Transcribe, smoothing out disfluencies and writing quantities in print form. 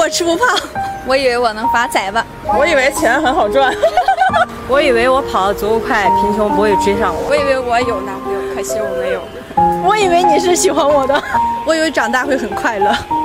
好吃不胖。我以为我能发财吧。 我以为钱很好赚。 我以为我跑得足够快，贫穷不会追上我。 我以为我有男朋友，可惜我没有。 我以为你是喜欢我的。 我以为长大会很快乐。